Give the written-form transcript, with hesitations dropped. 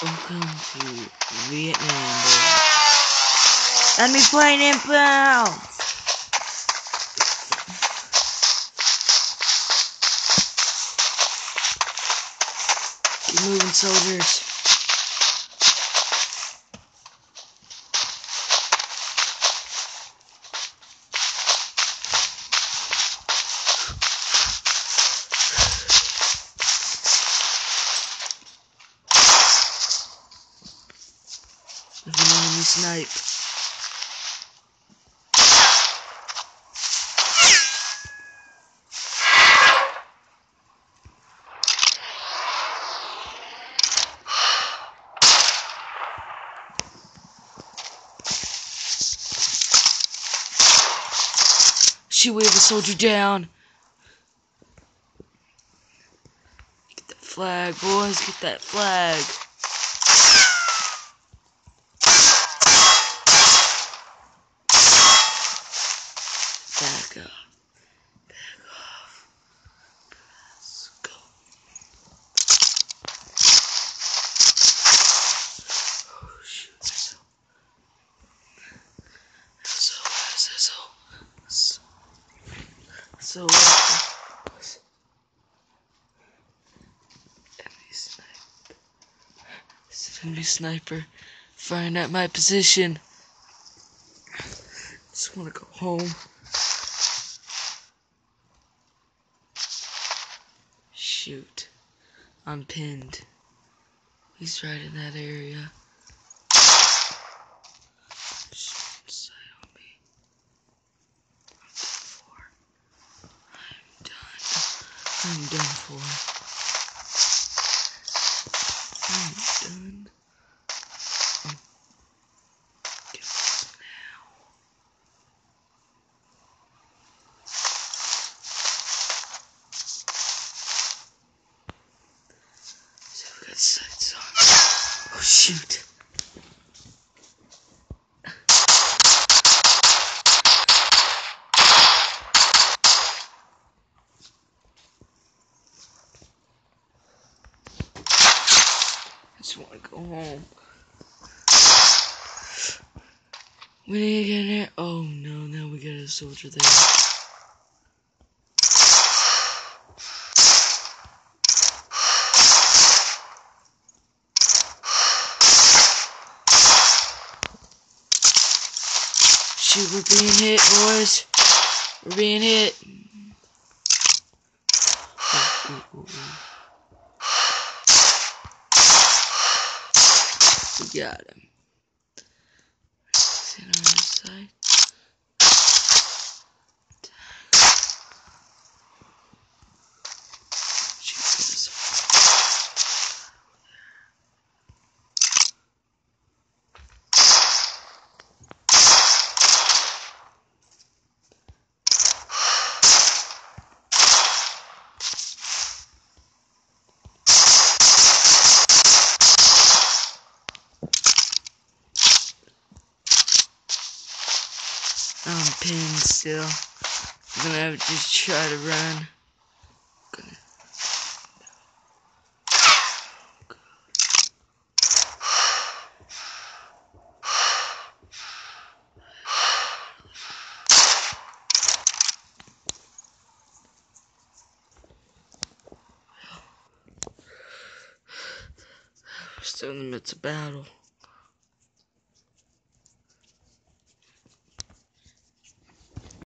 Welcome to Vietnam, boy. Enemy plane inbound! Keep moving, soldiers. There's an enemy snipe. She waved a soldier down. Get that flag, boys. Get that flag. Back up. Back off. Let's go. Oh shoot. So enemy sniper firing at my position. Just wanna go home. Shoot. I'm pinned. He's right in that area. Shooting sight on me. I'm done for. I'm done. Get this now. So we got sights on. Oh shoot. Just want to go home. We need to get in there. Oh no, now we got a soldier there. Shoot, we're being hit, boys. We're being hit. We got him. He's in our side. Shoot this. I'm pinned still. I'm gonna have to just try to run. We're still in the midst of battle.